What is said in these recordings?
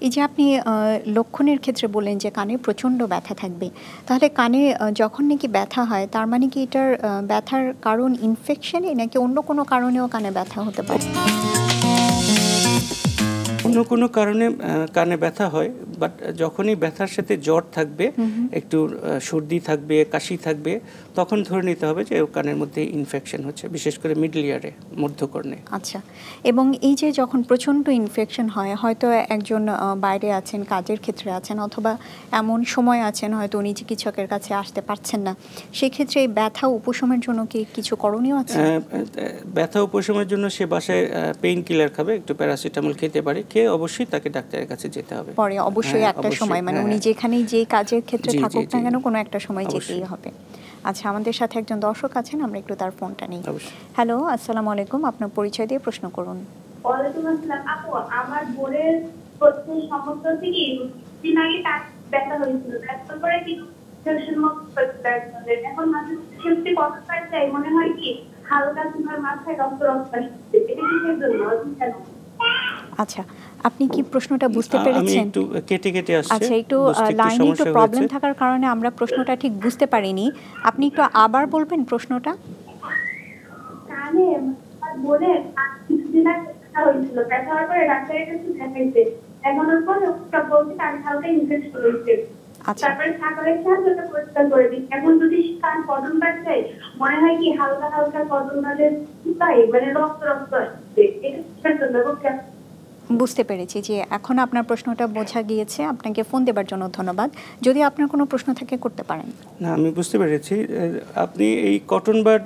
এই যে আপনি লক্ষণের ক্ষেত্রে বললেন যে কানে প্রচণ্ড ব্যথা থাকবে, তাহলে কানে যখন নাকি ব্যথা হয় তার মানে কি এটার ব্যথার কারণ ইনফেকশনে নাকি অন্য কোনো কারণেও কানে ব্যথা হতে পারে? অন্য কোনো কারণে কানে ব্যথা হয়, বাট যখনই ব্যথার সাথে জ্বর থাকবে, একটু সর্দি থাকবে, কাশি থাকবে, তখন ধরে নিতে হবে যে কানের মধ্যে ইনফেকশন হচ্ছে, বিশেষ করে মিডল ইয়ারে, মধ্যকর্ণে। আচ্ছা, এবং এই যে যখন প্রচণ্ড ইনফেকশন হয়, হয়তো একজন বাইরে আছেন, কাজের ক্ষেত্রে আছেন, অথবা এমন সময় আছেন হয়তো উনি চিকিৎসকের কাছে আসতে পারছেন না, সেক্ষেত্রে এই ব্যথা উপশমের জন্য কি কিছু করণীয় আছে? ব্যথা উপশমের জন্য সে বাসায় পেইন কিলার খাবে, একটু প্যারাসিটামল খেতে পারে, খেয়ে অবশ্যই তাকে ডাক্তারের কাছে যেতে হবে পরে, অবশ্যই একটা সময়, মানে উনি যেখানেই যে কাজের ক্ষেত্রে থাকুক না কেন, কোনো একটা সময় যেতেই হবে। আচ্ছা, আমাদের সাথে একজন দর্শক আছেন, আমরা একটু তার ফোনটা নিই। হ্যালো, আসসালামু আলাইকুম, আপনার পরিচয় দিয়ে প্রশ্ন করুন। ওয়ালাইকুম আসসালাম। আপু, আমার বোনের হচ্ছে সমস্যা থেকে দিন আগে তার ব্যথা হয়েছিল, তারপরে কিন্তু এখন মাঝে মাঝে কথা চাই, মনে হয় কি হালকা তোমার মাথায় রক্ত রক্ত আসছে, এটা কিসের জন্য, কেন? আচ্ছা, আপনি কি প্রশ্নটা বুঝতে পেরেছেন? একটু কেটে কেটে আসছে। আচ্ছা, একটু লাইনে একটু প্রবলেম থাকার কারণে আমরা প্রশ্নটা ঠিক বুঝতে পারিনি। আপনি একটু আবার বলবেন প্রশ্নটা? কানে বলে কিছুদিন আগে ব্যথা হয়েছিল, ব্যথা হওয়ার পরে ডাক্তারের কাছে দেখাইছে, দেখানোর পরে সব বলছে কানে হালকা ইনফেকশন হয়েছে। তারপরে সাকারের সাহায্যে ওটা পরিষ্কার করে দিই। এখন যদি কান কটন বাদ যায়, মনে হয় কি হালকা হালকা কটন বাদের মানে রক্ত রক্ত আসছে, এটা বুঝতে পেরেছি যে এখন আপনার প্রশ্নটা বোঝা গিয়েছে। আপনাকে ফোন দেবার জন্য ধন্যবাদ। যদি আপনার কোনো প্রশ্ন থাকে করতে পারেন। না, আমি বুঝতে পেরেছি। আপনি এই কটন বাড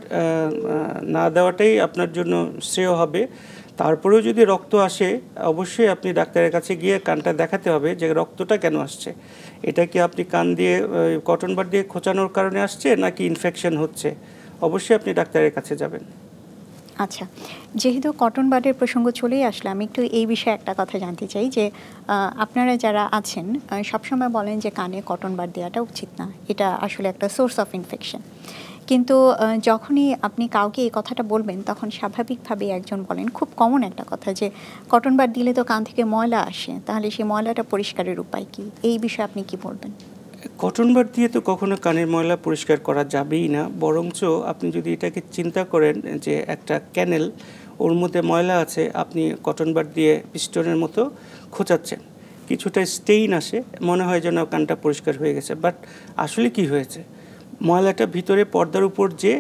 না দেওয়াটাই আপনার জন্য শ্রেয় হবে। তারপরেও যদি রক্ত আসে, অবশ্যই আপনি ডাক্তারের কাছে গিয়ে কানটা দেখাতে হবে যে রক্তটা কেন আসছে। এটা কি আপনি কান দিয়ে কটন বাড দিয়ে খোঁচানোর কারণে আসছে নাকি ইনফেকশন হচ্ছে, অবশ্যই আপনি ডাক্তারের কাছে যাবেন। আচ্ছা, যেহেতু কটন বাডের প্রসঙ্গ চলেই আসলে, আমি একটু এই বিষয়ে একটা কথা জানতে চাই যে আপনারা যারা আছেন সবসময় বলেন যে কানে কটন বাড দেওয়াটা উচিত না, এটা আসলে একটা সোর্স অফ ইনফেকশন। কিন্তু যখনই আপনি কাউকে এই কথাটা বলবেন, তখন স্বাভাবিকভাবে একজন বলেন, খুব কমন একটা কথা, যে কটন বাড দিলে তো কান থেকে ময়লা আসে, তাহলে সেই ময়লাটা পরিষ্কারের উপায় কি? এই বিষয়ে আপনি কি বলবেন? কটন বাড দিয়ে তো কখনো কানের ময়লা পরিষ্কার করা যাবেই না, বরঞ্চ আপনি যদি এটাকে চিন্তা করেন যে একটা ক্যানেল, ওর মধ্যে ময়লা আছে, আপনি কটন বাড দিয়ে পিস্টনের মতো খোঁচাচ্ছেন, কিছুটা স্টেইন আসে, মনে হয় যেন কানটা পরিষ্কার হয়ে গেছে, বাট আসলে কি হয়েছে, ময়লাটা ভিতরে পর্দার উপর যে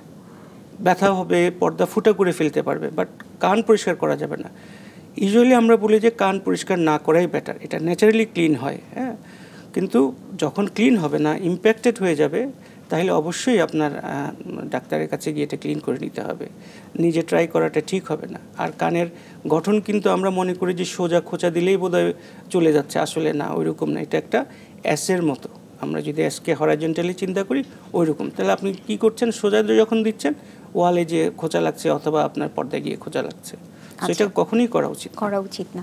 ব্যথা হবে, পর্দা ফুটা করে ফেলতে পারবে, বাট কান পরিষ্কার করা যাবে না। ইউজুয়ালি আমরা বলি যে কান পরিষ্কার না করাই বেটার, এটা ন্যাচারালি ক্লিন হয়, হ্যাঁ, কিন্তু যখন ক্লিন হবে না, ইম্প্যাক্টেড হয়ে যাবে, তাহলে অবশ্যই আপনার ডাক্তারের কাছে গিয়ে এটা ক্লিন করে নিতে হবে। নিজে ট্রাই করাটা ঠিক হবে না। আর কানের গঠন কিন্তু আমরা মনে করি যে সোজা খোঁচা দিলেই বোধহয় চলে যাচ্ছে, আসলে না, ওইরকম না। এটা একটা অ্যাসের মতো, আমরা যদি অ্যাসকে হরাইজন্টালি চিন্তা করি ওইরকম। তাহলে আপনি কি করছেন, সোজা যখন দিচ্ছেন ওয়ালে যে খোঁচা লাগছে অথবা আপনার পর্দায় গিয়ে খোঁচা লাগছে, সেটা কখনোই করা উচিত না।